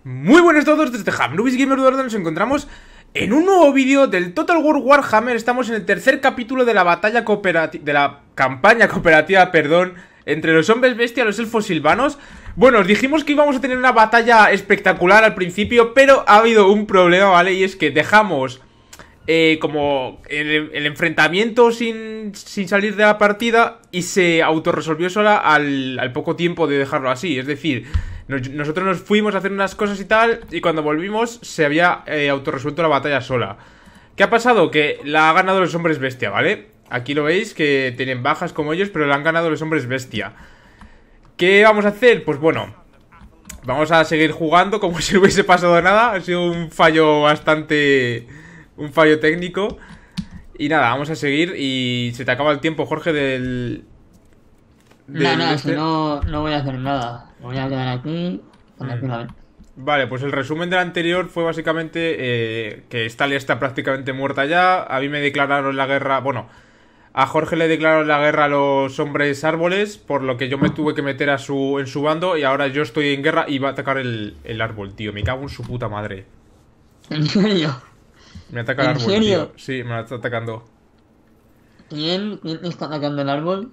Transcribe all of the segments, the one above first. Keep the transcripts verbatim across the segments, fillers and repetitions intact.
Muy buenas a todos desde Hamnubis Gamer, donde nos encontramos en un nuevo vídeo del Total War Warhammer. Estamos en el tercer capítulo de la batalla cooperativa, de la campaña cooperativa, perdón, entre los hombres bestia y los elfos silvanos. Bueno, os dijimos que íbamos a tener una batalla espectacular al principio, pero ha habido un problema, ¿vale? Y es que dejamos eh, como el, el enfrentamiento sin, sin salir de la partida y se autorresolvió sola al, al poco tiempo de dejarlo así. Es decir, nos, nosotros nos fuimos a hacer unas cosas y tal, y cuando volvimos se había eh, autorresuelto la batalla sola. ¿Qué ha pasado? Que la han ganado los hombres bestia, ¿vale? Aquí lo veis, que tienen bajas como ellos, pero la han ganado los hombres bestia. ¿Qué vamos a hacer? Pues bueno, vamos a seguir jugando como si no hubiese pasado nada. Ha sido un fallo bastante... un fallo técnico. Y nada, vamos a seguir. Y se te acaba el tiempo, Jorge, del... del no, no, este. si no, no voy a hacer nada. Me voy a quedar aquí tranquilamente. Mm. Vale, pues el resumen del anterior fue básicamente eh, que Estalia está prácticamente muerta ya. A mí me declararon la guerra... Bueno, a Jorge le declararon la guerra a los hombres árboles, por lo que yo me tuve que meter a su, en su bando. Y ahora yo estoy en guerra y va a atacar el, el árbol, tío. Me cago en su puta madre. ¿En serio? Me ataca el ¿En árbol, serio? tío. Sí, me está atacando. ¿Quién, ¿Quién está atacando el árbol?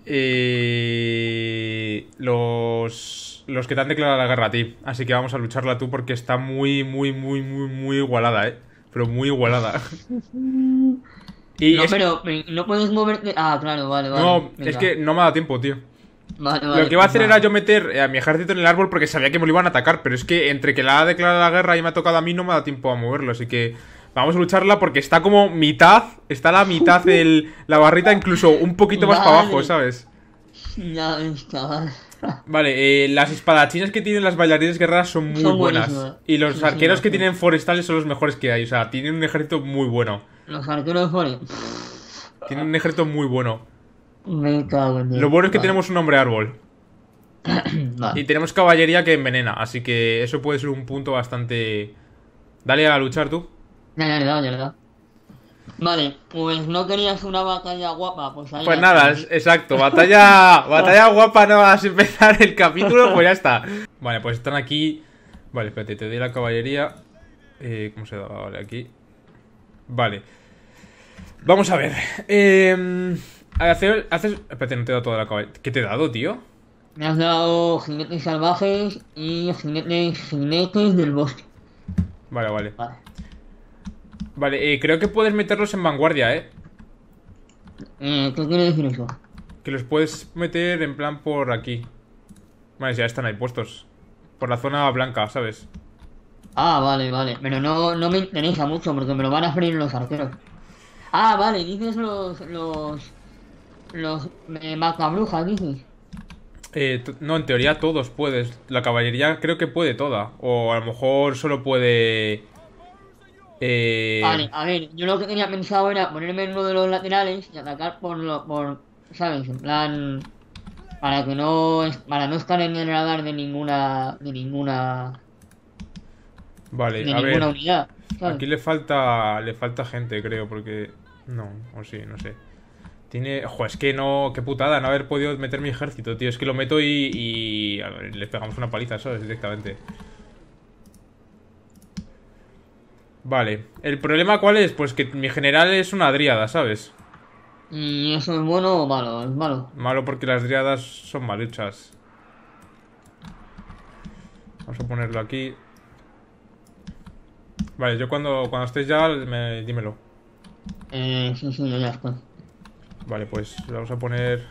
Eh, los... Los que te han declarado la guerra a ti. Así que vamos a lucharla tú porque está muy, muy, muy, muy, muy igualada, eh. Pero muy igualada. Y no, es... pero no puedes moverte... Ah, claro, vale, vale. No, Venga. es que no me ha dado tiempo, tío. Vale, vale. Lo que iba a hacer vale. era yo meter a mi ejército en el árbol porque sabía que me lo iban a atacar. Pero es que entre que la ha declarado la guerra y me ha tocado a mí no me ha dado tiempo a moverlo. Así que vamos a lucharla porque está como mitad. Está la mitad de la barrita, incluso un poquito más Vale. para abajo, ¿sabes? Ya ves, chaval. Vale, eh, las espadachines que tienen las bailarines guerreras son muy Son buenas. buenísimas. Y los Sí, arqueros sí, que sí. tienen forestales son los mejores que hay. O sea, tienen un ejército muy bueno. Los arqueros fueron... Tienen un ejército muy bueno. Me cago en Dios. Lo bueno es que Vale. tenemos un hombre árbol. Vale. Y tenemos caballería que envenena. Así que eso puede ser un punto bastante... Dale a luchar tú. Ya, ya le he dado, ya le he dado. Vale, pues no querías una batalla guapa, pues ahí Pues la nada, tienes. es- exacto. Batalla batalla guapa, no vas a empezar el capítulo, pues ya está. Vale, pues están aquí. Vale, espérate, te doy la caballería. Eh, ¿Cómo se da? Vale, aquí. Vale. Vamos a ver. Eh, hacer, haces... Espérate, no te he dado toda la caballería. ¿Qué te he dado, tío? Me has dado jinetes salvajes y jinetes, jinetes del bosque. Vale, vale. Vale. Vale, eh, creo que puedes meterlos en vanguardia, ¿eh? Eh, ¿Qué quiere decir eso? Que los puedes meter en plan por aquí. Vale, ya están ahí puestos. Por la zona blanca, ¿sabes? Ah, vale, vale. Pero no, no me interesa mucho porque me lo van a freír los arqueros. Ah, vale, dices los... los... los... Eh, macabrujas, dices. Eh, t- no, en teoría todos puedes. La caballería creo que puede toda. O a lo mejor solo puede... Eh... Vale, a ver, yo lo que tenía pensado era ponerme en uno de los laterales y atacar por lo... por... ¿sabes? En plan... Para que no... para no estar en el radar de ninguna... de ninguna... Vale, de a ninguna ver. unidad, ¿sabes? Aquí le falta... Le falta gente, creo, porque... No, o sí, no sé. Tiene... Ojo, es que no... Qué putada no haber podido meter mi ejército, tío. Es que lo meto y... y... A ver, les pegamos una paliza, ¿sabes? Directamente. Vale. ¿El problema cuál es? Pues que mi general es una dríada, ¿sabes? ¿Y eso es bueno o malo? Es malo. Malo porque las dríadas son mal hechas. Vamos a ponerlo aquí. Vale, yo cuando, cuando estés ya, me, dímelo. Eh, sí, sí, yo ya estoy. Vale, pues vamos a poner...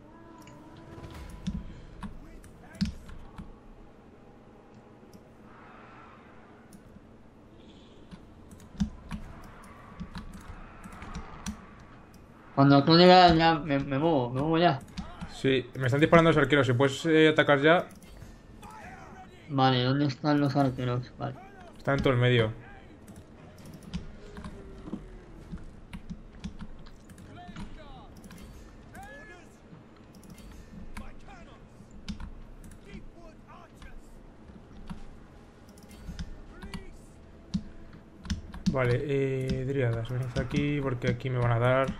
Cuando tú llegas ya me, me muevo, me muevo ya. Sí, me están disparando los arqueros. Si puedes eh, atacar ya, Vale, ¿dónde están los arqueros? Vale. están en todo el medio. Vale, eh, dríadas, venid aquí porque aquí me van a dar.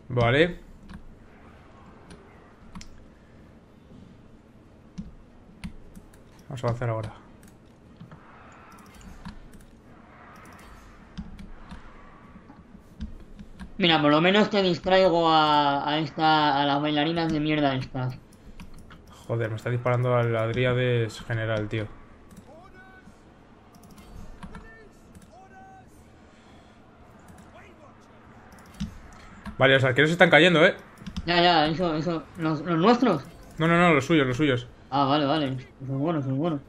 Vale. Vamos a avanzar ahora. Mira, por lo menos te distraigo a, a esta, a las bailarinas de mierda estas. Joder, me está disparando al Adríades general, tío. Vale, los arqueros están cayendo, ¿eh? Ya, ya, eso, eso. ¿Los, los nuestros? No, no, no, los suyos, los suyos. Ah, vale, vale. Eso es bueno, eso es bueno.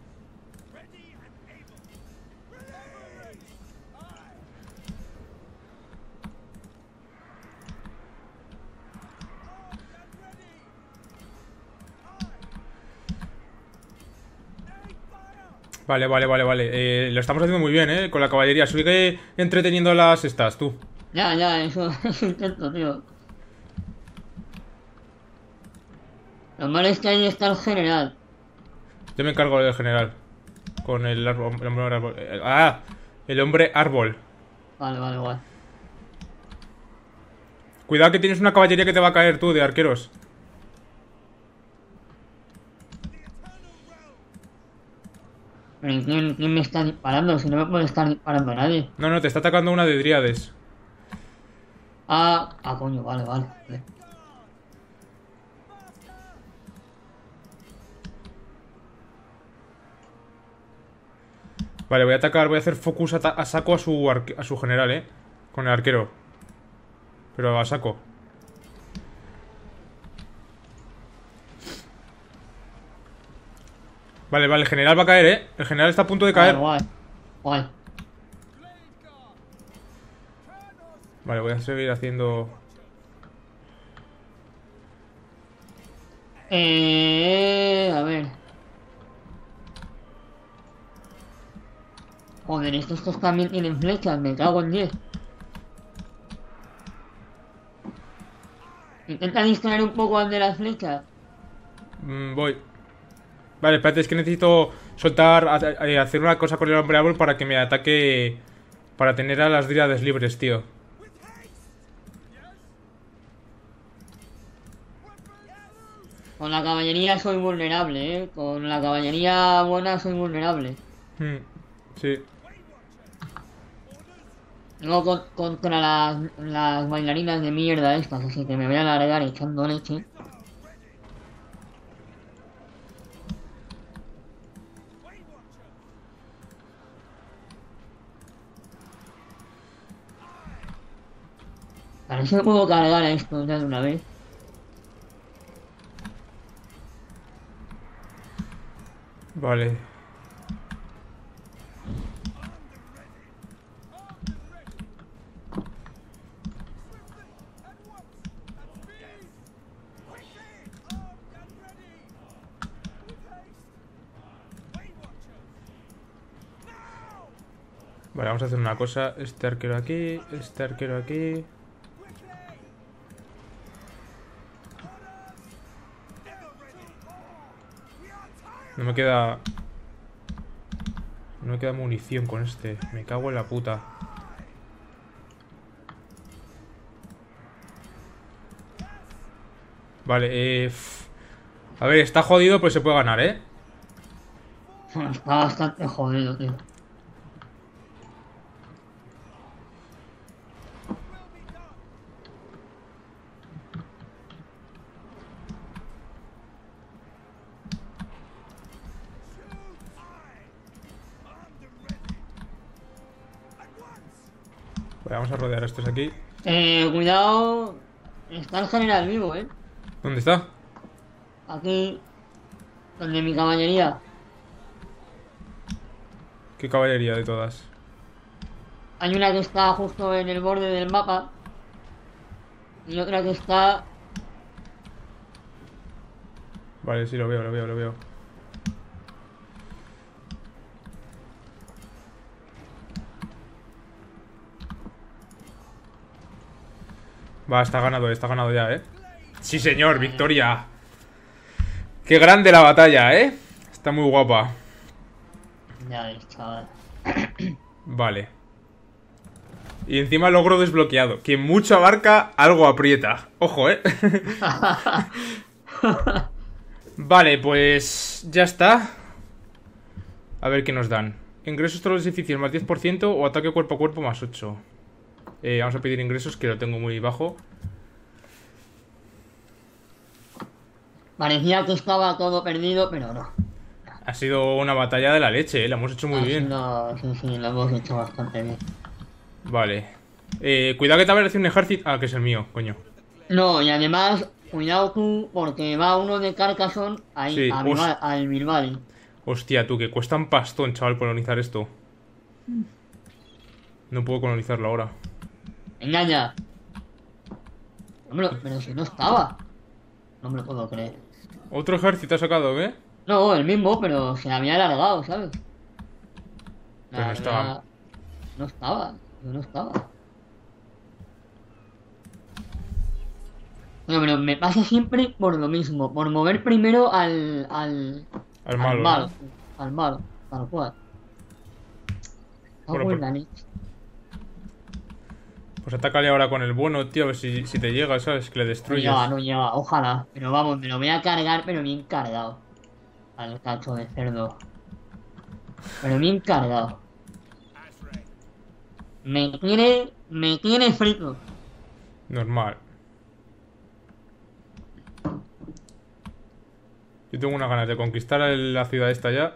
Vale, vale, vale, vale. Eh, lo estamos haciendo muy bien, ¿eh? Con la caballería. Sigue entreteniendo las estas, tú. Ya, ya, eso, eso intento, tío. Lo malo es que ahí está el general. Yo me encargo del general. Con el árbol. El hombre árbol. Eh, ¡Ah! El hombre árbol. Vale, vale, vale. Cuidado que tienes una caballería que te va a caer tú de arqueros. Pero ¿quién, quién me está disparando? Si no me puede estar disparando nadie. No, no, te está atacando una de Dríades. Ah, ah, coño, vale, vale. Vale. Vale, voy a atacar, voy a hacer focus a, a saco a su, a su general, ¿eh? Con el arquero. Pero a saco. Vale, vale, el general va a caer, ¿eh? El general está a punto de caer. Vale, guay. Guay. Vale, voy a seguir haciendo... Eh, a ver. Joder, estos, estos también tienen flechas, me cago en diez. Intenta distraer un poco al de las flechas. Mm, voy. Vale, espérate, es que necesito soltar, a, a, hacer una cosa con el hombre árbol para que me ataque, para tener a las Dríades libres, tío. Con la caballería soy vulnerable, eh. Con la caballería buena soy vulnerable. Hmm, sí. No con, contra las, las bailarinas de mierda estas, así que me voy a alargar echando leche. A ver si me puedo cargar a esto ya de una vez. Vale. Vale, vamos a hacer una cosa. Este arquero aquí, este arquero aquí. No me queda... No me queda munición con este. Me cago en la puta. Vale, eh... a ver, está jodido, pues se puede ganar, ¿eh? Está bastante jodido, tío. Vale, vamos a rodear a estos aquí. Eh, cuidado. Está el general vivo, eh. ¿Dónde está? Aquí. Donde mi caballería. ¿Qué caballería de todas? Hay una que está justo en el borde del mapa. Y otra que está... Vale, sí, lo veo, lo veo, lo veo. Va, está ganado, está ganado ya, ¿eh? Sí, señor, victoria. Qué grande la batalla, ¿eh? Está muy guapa. Ya ves, chaval. Vale. Y encima logro desbloqueado. Quien mucho abarca, algo aprieta. Ojo, ¿eh? Vale, pues ya está. A ver qué nos dan. Ingresos todos los edificios más diez por ciento o ataque cuerpo a cuerpo más ocho. Eh, vamos a pedir ingresos, que lo tengo muy bajo. Parecía que estaba todo perdido, pero no. Ha sido una batalla de la leche, ¿eh? La hemos hecho muy Ha bien. sido- sí, sí, lo hemos hecho bastante bien. Vale. Eh, cuidado que te aparece un ejército. Ah, que es el mío, coño. No, y además, cuidado tú, porque va uno de Carcassonne ahí, Sí, a os- Bilba- al Bilbali. Hostia, tú, que cuesta un pastón, chaval, colonizar esto. No puedo colonizarlo ahora. Venga ya. Hombre, pero si no estaba. No me lo puedo creer. ¿Otro ejército ha sacado, qué? No, el mismo, pero se había alargado, ¿sabes? Pero no La estaba. verdad, no estaba, yo no estaba. No, pero me pasa siempre por lo mismo, por mover primero al... al... Al malo, al malo, ¿no? al malo, tal cual. Bueno, Cago en pues- la leche. Pues atácale ahora con el bueno, tío, a ver si, si te llega, ¿sabes? Que le No destruyes. llega, no llega, ojalá. Pero vamos, me lo voy a cargar, pero bien cargado. Al cacho de cerdo. Pero bien cargado. Me tiene... me tiene frito. Normal. Yo tengo unas ganas de conquistar el- la ciudad esta ya.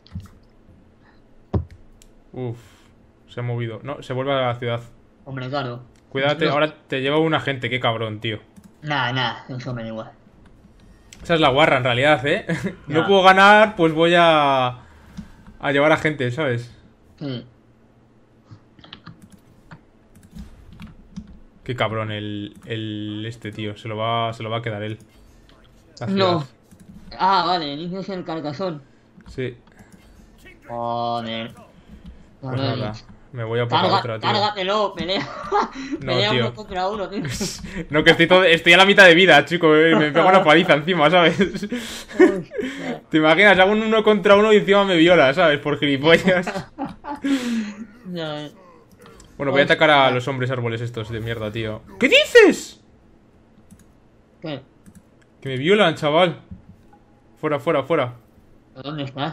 Uf, se ha movido. No, se vuelve a la ciudad. Hombre, claro. Cuídate, No. ahora te lleva una gente, qué cabrón, tío. Nah, nah, eso me da igual. Esa es la guarra en realidad, ¿eh? No Ya. puedo ganar, pues voy a... a llevar a gente, ¿sabes? Sí. Qué cabrón el, el este tío, se lo va, se lo va a quedar él. La No. ciudad. Ah, vale, dices el Carcassonne. Sí, Joder. No pues lo he nada. dicho. Me voy a por la Carga, otra, tío. cárgatelo, pelea. No, pelea tío. uno contra uno, tío. No, que estoy, todo, estoy a la mitad de vida, chico. eh, Me pego una paliza encima, ¿sabes? Hostia. ¿Te imaginas? Hago un uno contra uno y encima me viola, ¿sabes? Por gilipollas. Ya, eh. Bueno, voy a atacar a los hombres árboles estos de mierda, tío. ¿Qué dices? ¿Qué? Que me violan, chaval. Fuera, fuera, fuera. ¿Pero dónde estás?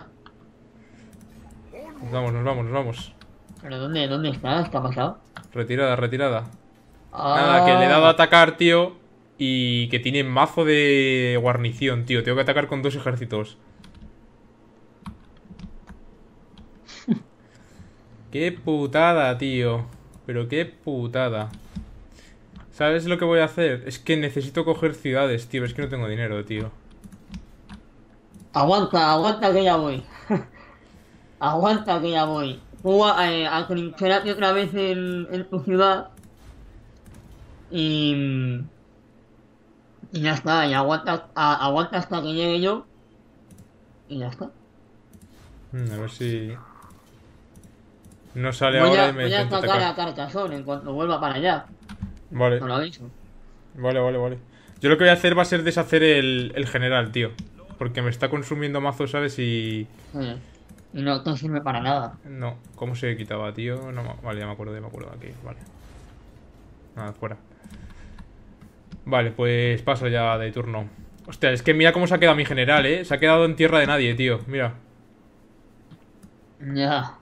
Nos vamos, nos vamos, nos vamos. ¿Pero dónde, dónde estás? ¿Qué ha pasado? Retirada, retirada. Ah, Nada, que le he dado a atacar, tío. Y que tiene mazo de guarnición, tío. Tengo que atacar con dos ejércitos. Qué putada, tío. Pero qué putada. ¿Sabes lo que voy a hacer? Es que necesito coger ciudades, tío. Es que no tengo dinero, tío. Aguanta, aguanta que ya voy. Aguanta que ya voy. Tú eh, atrinchérate otra vez en, en tu ciudad. Y... Y ya está, y aguanta, a- aguanta hasta que llegue yo. Y ya está. Mm, a ver si... No sale Voy ahora a, y me voy a intento atacar a atacar. Carcassonne en cuanto vuelva para allá. Vale, No lo aviso. vale, vale, vale. Yo lo que voy a hacer va a ser deshacer el, el general, tío. Porque me está consumiendo mazo, ¿sabes? Y... Sí. Y no te sirve para nada. No, ¿cómo se quitaba, tío? No, ma- vale, ya me acuerdo, ya me acuerdo de aquí, vale. Nada, fuera. Vale, pues paso ya de turno. Hostia, es que mira cómo se ha quedado mi general, ¿eh? Se ha quedado en tierra de nadie, tío, mira. Ya.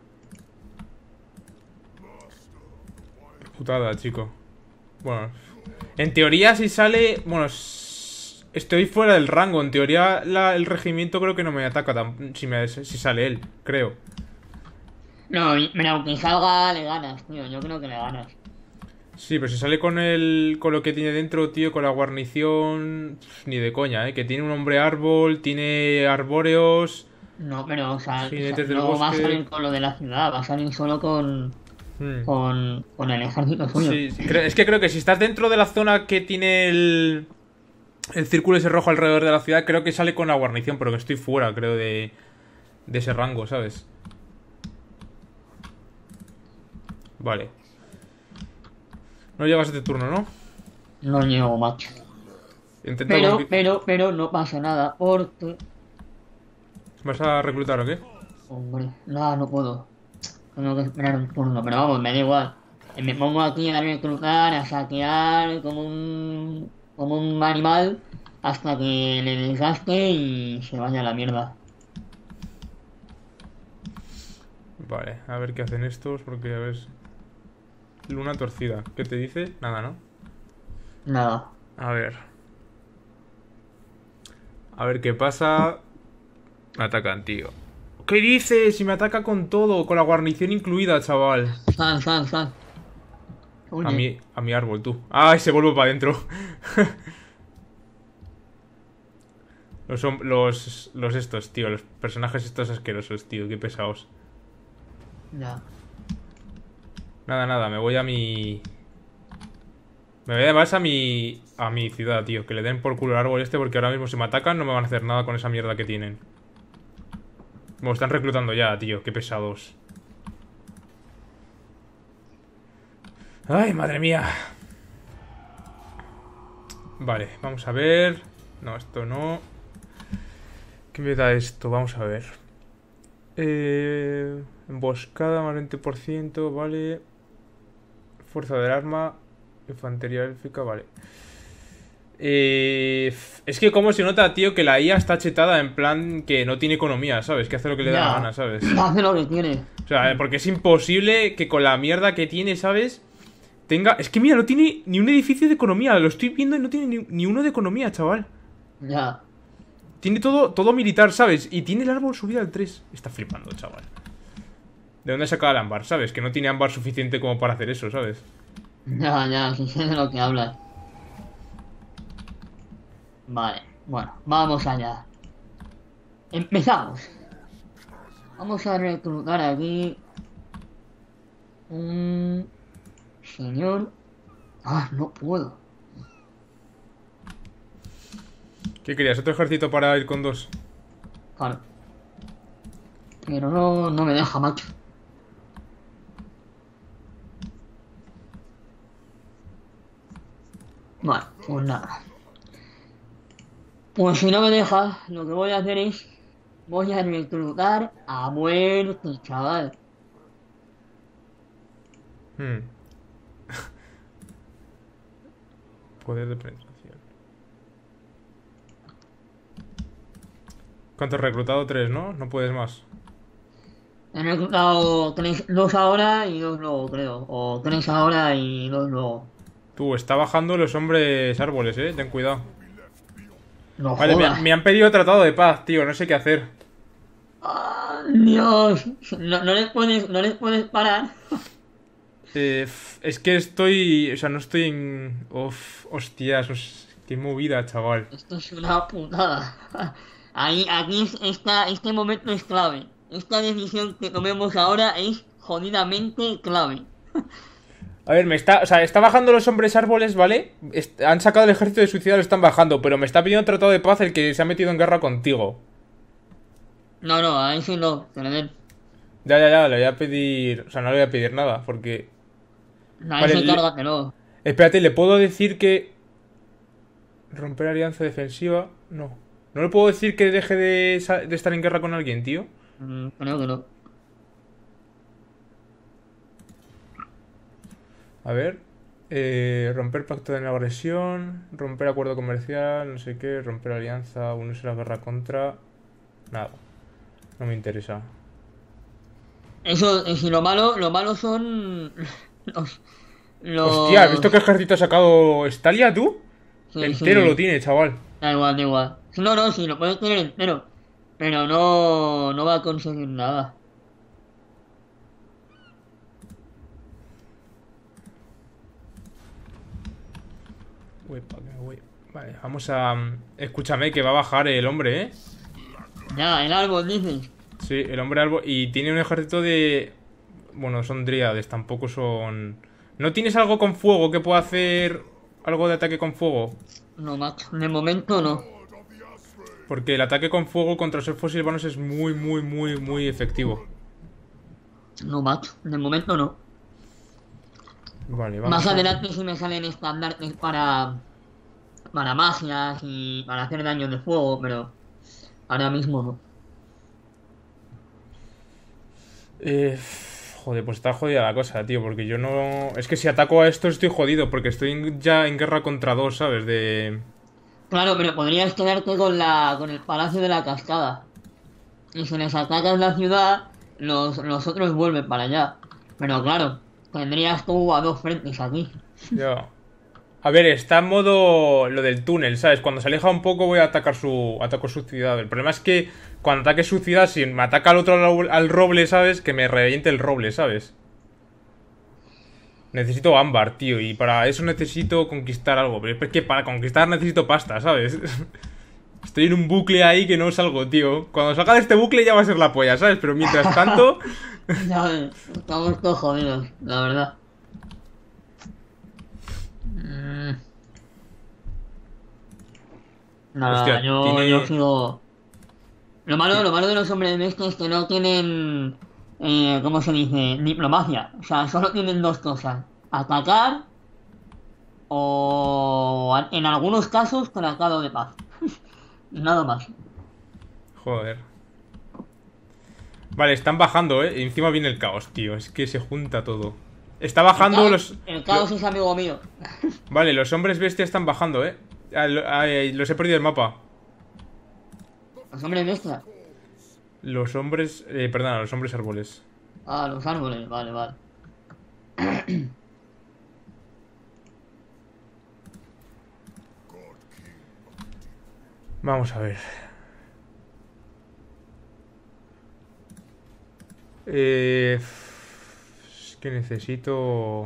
Putada, chico. Bueno, en teoría si sale... Bueno, s- estoy fuera del rango. En teoría la- el regimiento creo que no me ataca tam- si, me, si sale él, creo. No, y- pero aunque salga, le ganas, tío. Yo creo que le ganas. Sí, pero si sale con el con lo que tiene dentro, tío, con la guarnición... pf, ni de coña, ¿eh? Que tiene un hombre árbol, tiene arbóreos... No, pero, o sea, Jinetes del no va a bosque. salir con lo de la ciudad, va a salir solo con, Hmm. con, con el ejército suyo. Sí, sí, creo- es que creo que si estás dentro de la zona que tiene el... El círculo ese rojo alrededor de la ciudad, creo que sale con la guarnición, pero que estoy fuera, creo, de... De ese rango, ¿sabes? Vale. No llevas este turno, ¿no? No llego, macho. Intenta Pero, conqui- pero, pero no pasa nada, porque... ¿Vas a reclutar o qué? Hombre, nada, no puedo. Tengo que esperar un turno, pero vamos, me da igual. Y me pongo aquí a reclutar, a saquear como un, como un animal hasta que le desgaste y se vaya a la mierda. Vale, a ver qué hacen estos, porque a ver... Luna torcida, ¿qué te dice? Nada, ¿no? Nada. A ver. A ver qué pasa. Me atacan, tío. ¿Qué dices? Si me ataca con todo, con la guarnición incluida, chaval. Sal, sal, sal. A mi, a mi árbol, tú. ¡Ay, se vuelve para adentro! los, los, los estos, tío. Los personajes estos asquerosos, tío. Qué pesados. Ya. Nada, nada, me voy a mi... Me voy además a mi... A mi ciudad, tío. Que le den por culo el árbol este, porque ahora mismo si me atacan no me van a hacer nada con esa mierda que tienen. Me están reclutando ya, tío. Qué pesados. Ay, madre mía. Vale, vamos a ver. No, esto no. ¿Qué me da esto? Vamos a ver. Eh, emboscada más veinte por ciento, vale. Fuerza del arma. Infantería élfica, vale. Eh, es que como se nota, tío, que la I A está chetada en plan que no tiene economía, ¿sabes? Que hace lo que le da Ya. la gana, ¿sabes? Hace lo que quiere. O sea, porque es imposible que con la mierda que tiene, ¿sabes? Tenga... Es que mira, no tiene ni un edificio de economía. Lo estoy viendo y no tiene ni, ni uno de economía, chaval. Ya. Tiene todo, todo militar, ¿sabes? Y tiene el árbol subido al tres. Está flipando, chaval. ¿De dónde saca el ámbar, sabes? Que no tiene ámbar suficiente como para hacer eso, ¿sabes? Ya, ya, sí sé de lo que hablas. Vale, bueno, vamos allá. Empezamos. Vamos a reclutar aquí un señor. Ah, no puedo. ¿Qué querías? ¿Otro ejército para ir con dos? Claro. Pero no, no me deja, macho. Vale, pues nada. Pues si no me deja, lo que voy a hacer es... Voy a reclutar a muerte, chaval. Hmm. Poder de penetración. ¿Cuánto has reclutado? Tres, ¿no? No puedes más. He reclutado tres, dos ahora y dos luego, creo. O tres ahora y dos luego. Tú, está bajando los hombres árboles, eh. Ten cuidado. No Vale, me, jodas. me han pedido tratado de paz, tío. No sé qué hacer. Ah, Dios. No, no les puedes, no les puedes parar. Eh, f- es que estoy... O sea, no estoy en... Uf, hostias. os- Qué movida, chaval. Esto es una putada. Ahí, aquí es- está, este momento es clave. Esta decisión que tomemos ahora es jodidamente clave. A ver, me está... O sea, está bajando los hombres árboles, ¿vale? Est- han sacado el ejército de suicida, lo están bajando. Pero me está pidiendo tratado de paz el que se ha metido en guerra contigo. No, no, a ese no, que le den. Ya, ya, ya. Le voy a pedir... O sea, no le voy a pedir nada, porque... A Vale, ese le- cárgatelo. Espérate, ¿le puedo decir que... Romper alianza defensiva? No. ¿No le puedo decir que deje de, sa- de estar en guerra con alguien, tío? Mm, creo que no. A ver. Eh, romper pacto de no agresión. Romper acuerdo comercial. No sé qué. Romper alianza. Unirse a la guerra contra. Nada. No me interesa. Eso, es y lo malo, lo malo son los, los... Hostia, ¿has visto qué ejército ha sacado Stalia, tú? Sí, Entero sí. lo tiene, chaval. Da igual, da igual. No, no, sí, lo puedes tener entero. Pero no, no va a conseguir nada. Uy, pa' que me voy. Vale, vamos a... Escúchame, que va a bajar el hombre, ¿eh? Ya, el árbol, dices. Sí, el hombre árbol. Y tiene un ejército de... Bueno, son dríades, tampoco son... ¿No tienes algo con fuego que pueda hacer algo de ataque con fuego? No, macho. De momento no. Porque el ataque con fuego contra los elfos silvanos es muy, muy, muy, muy efectivo. No, macho. De momento no. Vale, vamos Más a... adelante sí me salen estandartes para... Para magias y para hacer daño de fuego, pero... Ahora mismo no. Eh, Joder, pues está jodida la cosa, tío, porque yo no... Es que si ataco a esto estoy jodido, porque estoy en- ya en guerra contra dos, ¿sabes? De... Claro, pero podrías quedarte con la, con el Palacio de la Cascada. Y si les atacas la ciudad, los, los otros vuelven para allá. Pero claro, tendrías tú a dos frentes aquí. Ya. A ver, está en modo lo del túnel, ¿sabes? Cuando se aleja un poco voy a atacar su ataco su ciudad. El problema es que cuando ataque su ciudad, si me ataca al otro al, al roble, ¿sabes? Que me reviente el roble, ¿sabes? Necesito ámbar, tío, y para eso necesito conquistar algo. Pero es que para conquistar necesito pasta, ¿sabes? Estoy en un bucle ahí que no salgo, tío. Cuando salga de este bucle ya va a ser la polla, ¿sabes? Pero mientras tanto... Ya ves, estamos todos jodidos, la verdad. Mm, Nada, Hostia, yo, tiene... yo sigo. Lo malo, lo malo de los hombres de estos es que no tienen, eh, ¿cómo se dice? Diplomacia. O sea, solo tienen dos cosas. Atacar o, en algunos casos, tratado de paz. Nada más. Joder. Vale, están bajando, ¿eh? Y encima viene el caos, tío. Es que se junta todo. Está El bajando caos, los... el caos es amigo mío. Vale, los hombres bestia están bajando, ¿eh? Ah, lo- ah, eh, los he perdido el mapa. Los hombres bestia. Los hombres... Eh, perdona, los hombres árboles. Ah, los árboles, vale, vale. Vamos a ver. Eh... Es que necesito...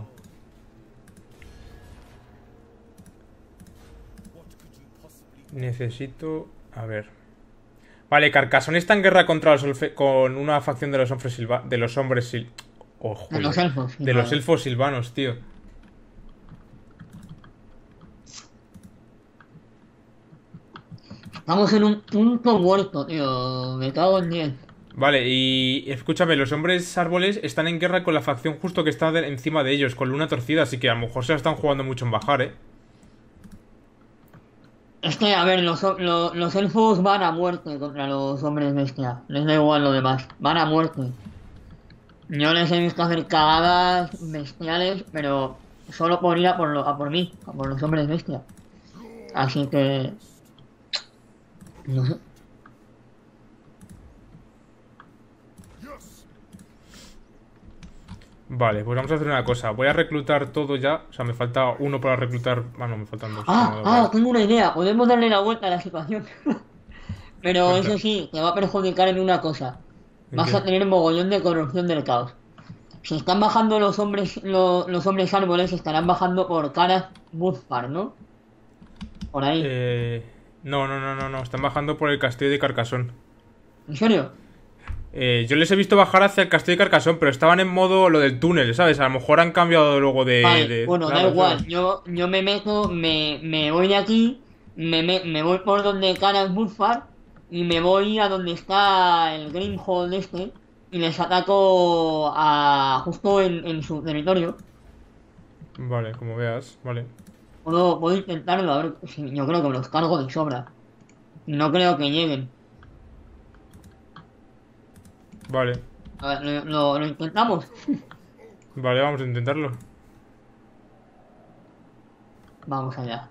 Necesito... A ver... Vale, Carcassonne está en guerra contra los elfe- con una facción de los hombres silva... de los hombres sil... Oh, De joder. los elfos. sí, De los vale. elfos silvanos, tío. Estamos en un punto muerto, tío. Me cago en diez. Vale, y escúchame, los hombres árboles están en guerra con la facción justo que está de- encima de ellos, con luna torcida, así que a lo mejor se la están jugando mucho en bajar, ¿eh? Es que, a ver, los, lo- los elfos van a muerte contra los hombres bestia. Les da igual lo demás. Van a muerte. Yo les he visto hacer cagadas bestiales, pero solo por ir a por, lo- a por mí, a por los hombres bestia. Así que... No sé. Vale, pues vamos a hacer una cosa. Voy a reclutar todo ya. O sea, me falta uno para reclutar. Ah, no, me faltan dos. Ah, No, ah, vale. tengo una idea. Podemos darle la vuelta a la situación. Pero Cuenta. eso sí, te va a perjudicar en una cosa. ¿En Vas qué? a tener mogollón de corrupción del caos. Si están bajando los hombres, lo- los hombres árboles, estarán bajando por Caras Muzfar, ¿no? Por ahí. Eh... No, no, no, no, no. Están bajando por el castillo de Carcassonne. ¿En serio? Eh, yo les he visto bajar hacia el castillo de Carcassonne, pero estaban en modo lo del túnel, ¿sabes? A lo mejor han cambiado luego de... Vale, de- bueno, da claro, igual. ¿sabes? Yo, yo me meto, me, me voy de aquí, me, me, me voy por donde Caras Muzfar y me voy a donde está el Grimhold este y les ataco a justo en, en su territorio. Vale, como veas, vale. Puedo, puedo intentarlo, a ver si yo creo que me los cargo de sobra. No creo que lleguen. Vale. A ver, lo, lo- lo intentamos. Vale, vamos a intentarlo. Vamos allá.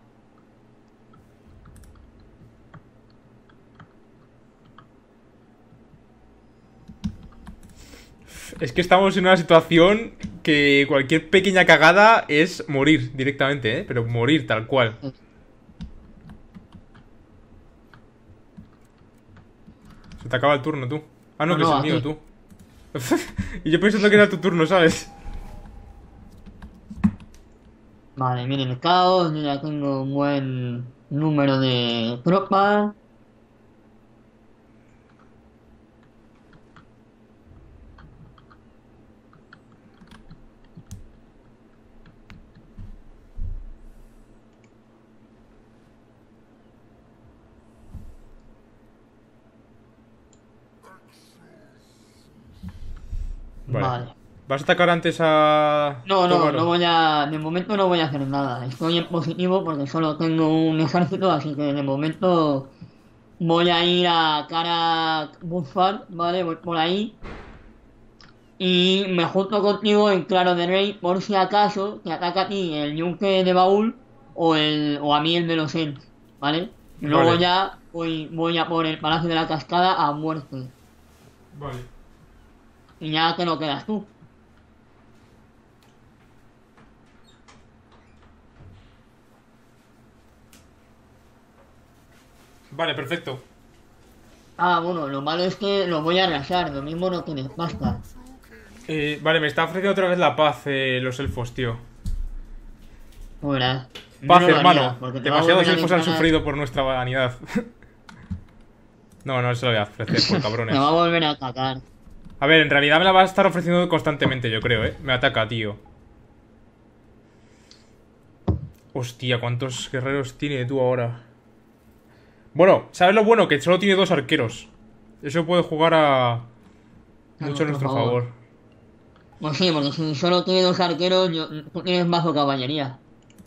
Es que estamos en una situación que cualquier pequeña cagada es morir directamente, ¿eh? Pero morir tal cual. Se te acaba el turno, tú. Ah, no, No, que es no, el mío, aquí. tú. Y yo pensando que era tu turno, ¿sabes? Vale, miren el caos, yo ya tengo un buen número de tropas. Vale. Vale. ¿Vas a atacar antes a... No, no, Tómaro? no voy a. De momento no voy a hacer nada. Estoy en positivo porque solo tengo un ejército, así que de momento voy a ir a cara Buzfar, ¿vale? Voy por ahí. Y me junto contigo en Claro de Rey por si acaso te ataca a ti el yunque de baúl o, el, o a mí el Melosén, ¿vale? Y luego Vale. ya voy, voy a por el Palacio de la Cascada a muerte. Vale. Y ya te lo quedas tú. Vale, perfecto. Ah, bueno, lo malo es que lo voy a arrasar, lo mismo no tienes pasta. Eh, vale, me está ofreciendo otra vez la paz eh, los elfos, tío. Fuera. Yo Paz, no lo haría, hermano. porque te va a Demasiados volver a elfos han disparar. sufrido por nuestra vanidad. No, no se lo voy a ofrecer, por Me va a cabrones. volver a atacar. A ver, en realidad me la va a estar ofreciendo constantemente, yo creo, ¿eh? Me ataca, tío. Hostia, ¿cuántos guerreros tiene tú ahora? Bueno, ¿sabes lo bueno? Que solo tiene dos arqueros. Eso puede jugar a... mucho a nuestro favor. Pues sí, porque si solo tiene dos arqueros, yo, tú tienes bajo caballería.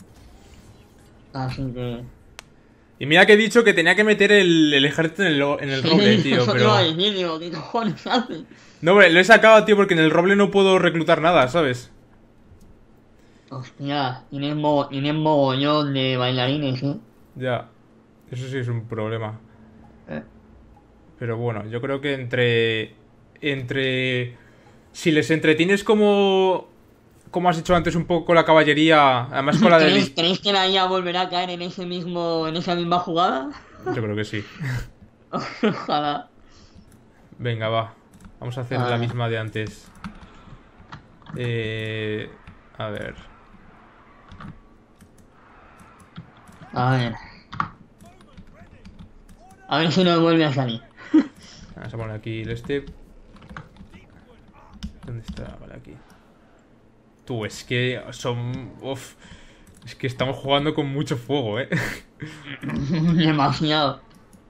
Así que... Y mira que he dicho que tenía que meter el, el ejército en el, en el roble, Sí, tío, eso te iba a pero... decir, digo, ¿qué cojones hace? No, hombre, lo he sacado, tío, porque en el roble no puedo reclutar nada, ¿sabes? Hostia, tienes, mo tienes mogollón de bailarines, ¿eh? Ya. Eso sí es un problema. Eh, Pero bueno, yo creo que entre... Entre... Si les entretienes como... Como has hecho antes un poco con la caballería, además con la ¿Creéis, de... ¿Creéis que la I A volverá a caer en ese mismo, en esa misma jugada? Yo creo que sí. Ojalá. Venga, va. Vamos a hacer la Vale. misma de antes. Eh... A ver. A ver. A ver si nos vuelve a salir. Vamos a poner aquí el este. ¿Dónde está? Vale, aquí. Tú, es que son... Uf. Es que estamos jugando con mucho fuego, ¿eh? Demasiado.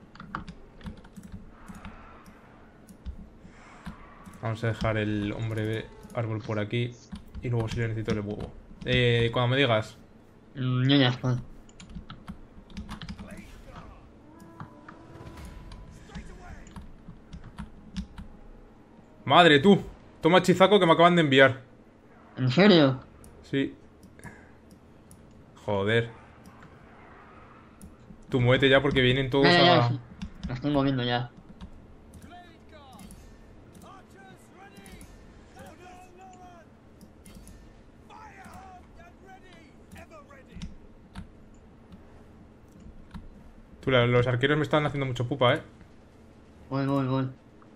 Vamos a dejar el hombre de árbol por aquí. Y luego si le necesito le muevo. Eh, cuando me digas. Mm, Yo ya estoy. Madre, tú. Toma hechizaco que me acaban de enviar. ¿En serio? Sí. Joder. Tú muévete ya porque vienen Ya, todos ya, ya, a... sí. Me estoy moviendo ya. Tú, la- los arqueros me están haciendo mucho pupa, ¿eh? Voy, voy, voy.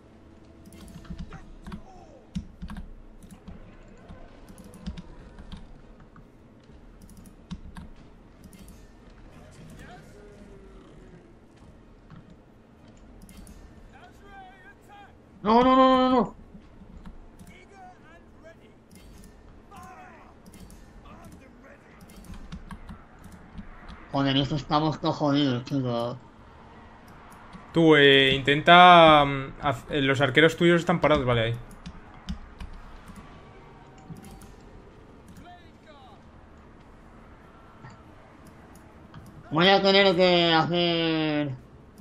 No, no, no, no, no. Joder, eso estamos todos jodidos, chicos. Tú, eh, intenta... mm, haz- eh, los arqueros tuyos están parados, vale, ahí. Voy a tener que hacer...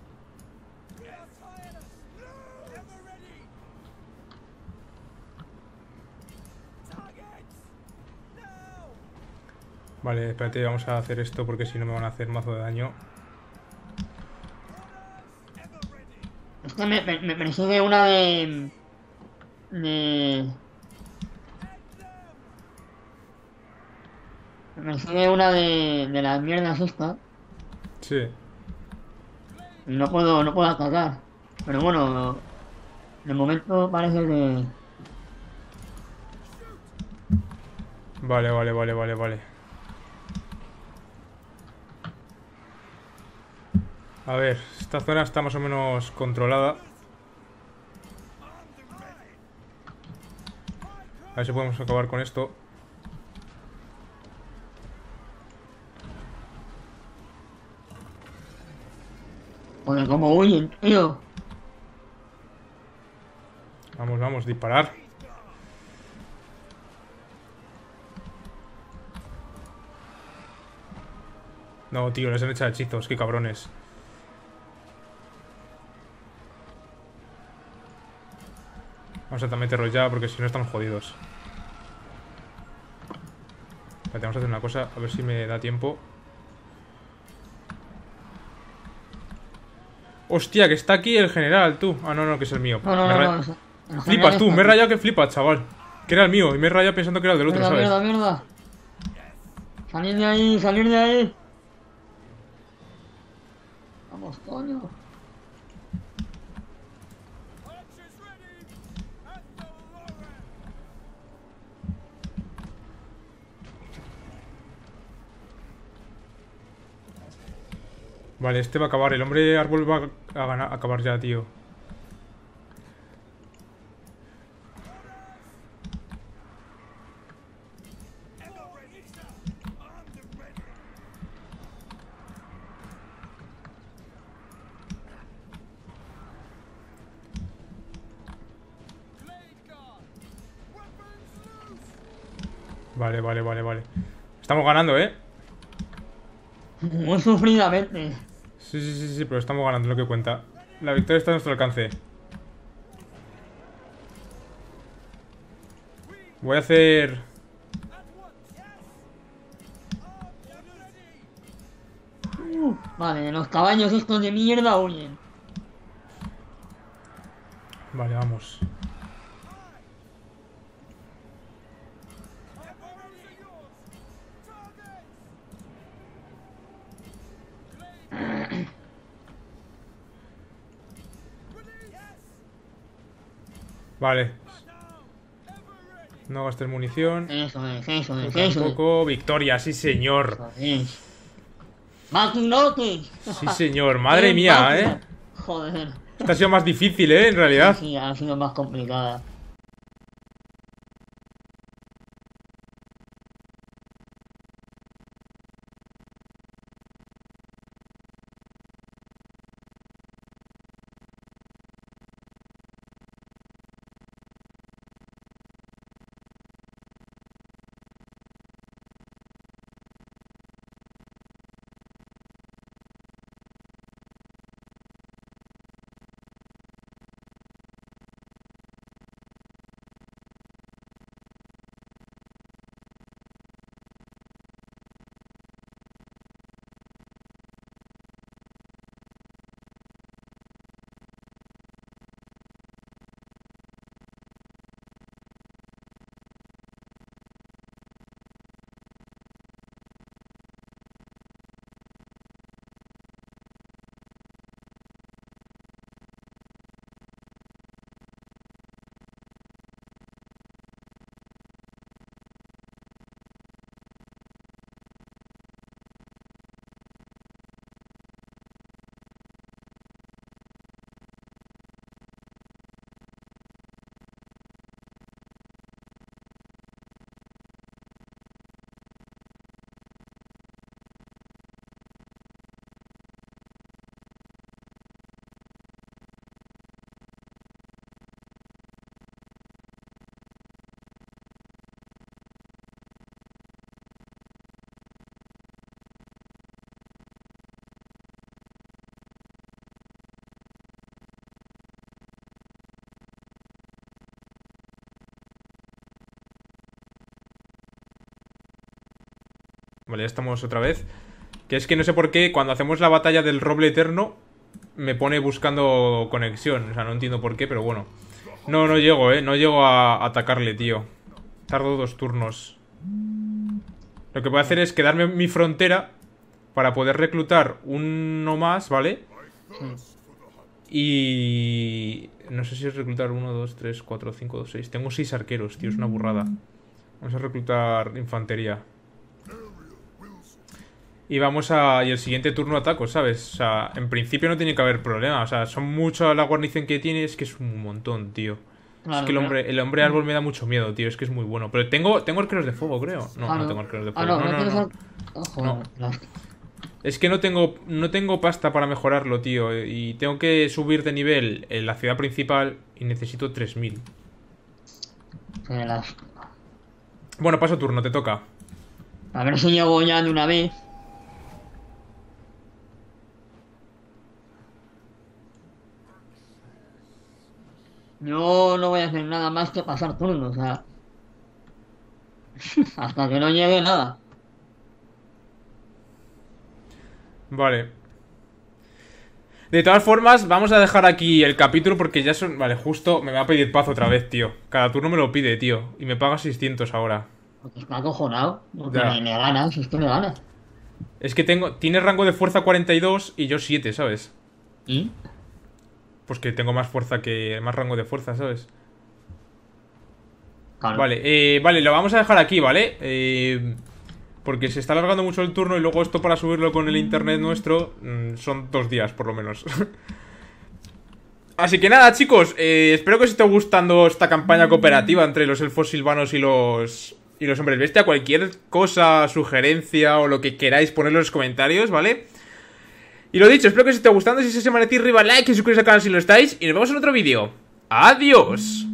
Vale, espérate, vamos a hacer esto porque si no me van a hacer mazo de daño. Es que me, me, me persigue una de... De... Me persigue una de, de las mierdas estas. Sí. Y no puedo, no puedo atacar. Pero bueno, de momento parece que... Vale, vale, vale, vale, vale. A ver, esta zona está más o menos controlada. A ver si podemos acabar con esto. Joder, cómo huyen, tío. Vamos, vamos, disparar. No, tío, les han echado hechizos, qué cabrones. Vamos a meterlos ya porque si no estamos jodidos. Vale, vamos a hacer una cosa, a ver si me da tiempo. Hostia, que está aquí el general, tú. Ah, no, no, que es el mío. No, no, Me no, ra- no, eso- el Flipas general tú, está me he aquí. rayado que flipas, chaval. Que era el mío y me he rayado pensando que era el del otro, Mierda, ¿sabes? mierda, mierda. Salir de ahí, salir de ahí. Vamos, coño. Vale, este va a acabar. El hombre árbol va a, ganar, a acabar ya, tío. Vale, vale, vale, vale. Estamos ganando, ¿eh? Muy sufridamente. Sí, sí, sí, sí, pero estamos ganando, lo que cuenta. La victoria está a nuestro alcance. Voy a hacer... Vale, los caballos estos de mierda huyen. Vale, vamos. Vale. No gastes munición. Eso es, eso Tú es, eso es. tampoco. Victoria, sí señor. Eso es. ¡Maquinotes! Sí señor. Madre mía, eh. Joder. Esta ha sido más difícil, eh, en realidad. Sí, ha sido más complicada. Vale, ya estamos otra vez. Que es que no sé por qué cuando hacemos la batalla del roble eterno me pone buscando conexión. O sea, no entiendo por qué, pero bueno. No, no llego, eh. No llego a atacarle, tío. Tardo dos turnos. Lo que voy a hacer es quedarme en mi frontera para poder reclutar uno más, ¿vale? Y... no sé si es reclutar uno, dos, tres, cuatro, cinco, dos, seis. Tengo seis arqueros, tío, es una burrada. Vamos a reclutar infantería. Y vamos a... y el siguiente turno ataco, ¿sabes? O sea, en principio no tiene que haber problema. O sea, son mucho la guarnición que tiene. Es que es un montón, tío. Claro, es que el pero- hombre, el hombre árbol me da mucho miedo, tío. Es que es muy bueno. Pero tengo, tengo arqueros de fuego, creo. No, Ah, no tengo arqueros de Ah, fuego. no, No, no, no, tienes no. al- Ojo, No. las- Es que no tengo, no tengo pasta para mejorarlo, tío. Y tengo que subir de nivel en la ciudad principal y necesito tres mil. que las- Bueno, paso turno, te toca. A ver si llego ya de una vez. Yo no voy a hacer nada más que pasar turnos, o sea, hasta que no llegue nada. Vale. De todas formas, vamos a dejar aquí el capítulo porque ya son... Vale, justo me va a pedir paz otra vez, tío. Cada turno me lo pide, tío. Y me paga seiscientos ahora. Porque está acojonado, porque Ya. me, me ganas, es que me ganas. Es que tengo... Tiene rango de fuerza cuarenta y dos y yo siete, ¿sabes? ¿Y? Pues que tengo más fuerza que... Más rango de fuerza, ¿sabes? Claro. Vale, eh, vale, lo vamos a dejar aquí, ¿vale? Eh, porque se está alargando mucho el turno y luego esto para subirlo con el internet nuestro mmm, son dos días, por lo menos. Así que nada, chicos, eh, espero que os esté gustando esta campaña cooperativa entre los elfos silvanos y los... Y los hombres bestia. Cualquier cosa, sugerencia o lo que queráis ponerlo en los comentarios, ¿vale? Y lo dicho, espero que os esté gustando. Si es así, manetí arriba, like y suscribiros al canal si no lo estáis. Y nos vemos en otro vídeo. ¡Adiós!